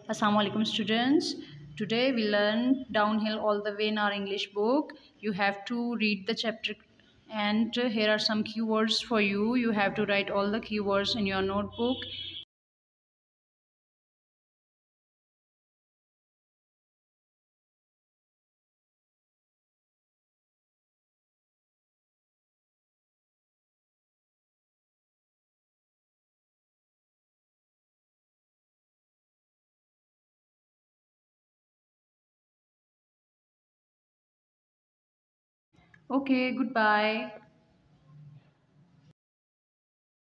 Assalamu alaikum students. Today we learn downhill all the way in our English book. You have to read the chapter and here are some keywords for you. You have to write all the keywords in your notebook. Okay, goodbye.